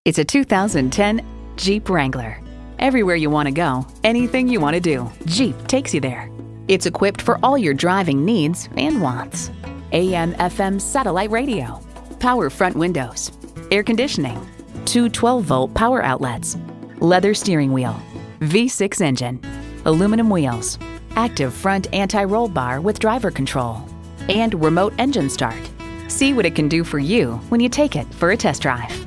It's a 2010 Jeep Wrangler. Everywhere you want to go, anything you want to do, Jeep takes you there. It's equipped for all your driving needs and wants. AM/FM satellite radio, power front windows, air conditioning, two 12-volt power outlets, leather steering wheel, V6 engine, aluminum wheels, active front anti-roll bar with driver control, and remote engine start. See what it can do for you when you take it for a test drive.